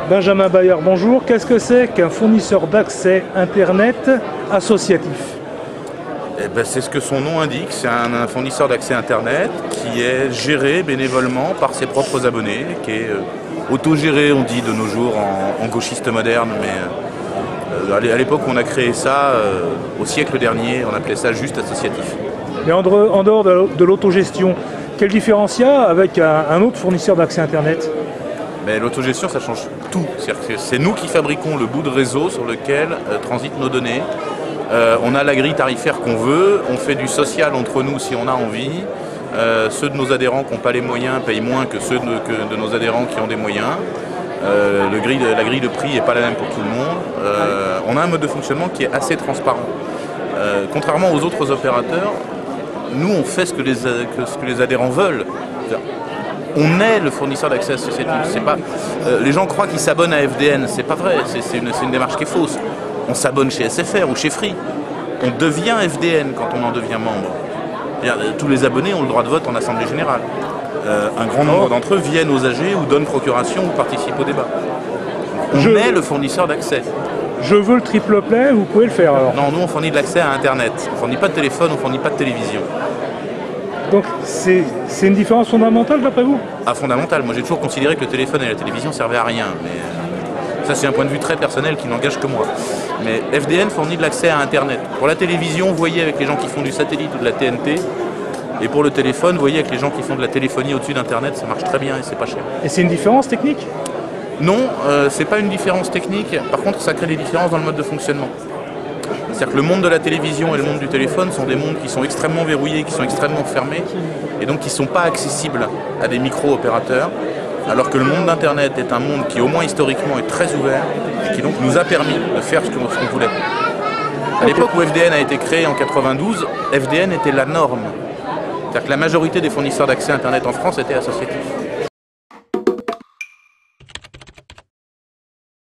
Benjamin Bayer, bonjour. Qu'est-ce que c'est qu'un fournisseur d'accès Internet associatif? Eh ben, c'est ce que son nom indique, c'est un fournisseur d'accès Internet qui est géré bénévolement par ses propres abonnés, qui est autogéré, on dit de nos jours, en gauchiste moderne, mais à l'époque où on a créé ça, au siècle dernier, on appelait ça juste associatif. Mais en dehors de l'autogestion, quelle différence il y a avec un autre fournisseur d'accès Internet? Mais l'autogestion, ça change tout. C'est nous qui fabriquons le bout de réseau sur lequel transitent nos données. On a la grille tarifaire qu'on veut, on fait du social entre nous si on a envie. Ceux de nos adhérents qui n'ont pas les moyens payent moins que ceux de nos adhérents qui ont des moyens. La grille de prix n'est pas la même pour tout le monde. On a un mode de fonctionnement qui est assez transparent. Contrairement aux autres opérateurs, nous on fait ce que les adhérents veulent. On est le fournisseur d'accès associatif. C'est pas, les gens croient qu'ils s'abonnent à FDN, c'est pas vrai, c'est une démarche qui est fausse. On s'abonne chez SFR ou chez Free. On devient FDN quand on en devient membre. Tous les abonnés ont le droit de vote en Assemblée Générale. Un grand nombre d'entre eux viennent aux AG ou donnent procuration ou participent au débat. On est le fournisseur d'accès. Je veux le triple play, vous pouvez le faire alors? Non, nous on fournit de l'accès à Internet. On ne fournit pas de téléphone, on ne fournit pas de télévision. Donc c'est une différence fondamentale d'après vous? Ah, fondamentale. Moi j'ai toujours considéré que le téléphone et la télévision servaient à rien. Mais ça c'est un point de vue très personnel qui n'engage que moi. Mais FDN fournit de l'accès à Internet. Pour la télévision, vous voyez avec les gens qui font du satellite ou de la TNT. Et pour le téléphone, vous voyez avec les gens qui font de la téléphonie au-dessus d'Internet, ça marche très bien et c'est pas cher. Et c'est une différence technique? Non, c'est pas une différence technique. Par contre, ça crée des différences dans le mode de fonctionnement. C'est-à-dire que le monde de la télévision et le monde du téléphone sont des mondes qui sont extrêmement verrouillés, qui sont extrêmement fermés, et donc qui ne sont pas accessibles à des micro-opérateurs, alors que le monde d'Internet est un monde qui, au moins historiquement, est très ouvert, et qui donc nous a permis de faire ce qu'on voulait. À l'époque où FDN a été créé en 92, FDN était la norme. C'est-à-dire que la majorité des fournisseurs d'accès Internet en France étaient associatifs.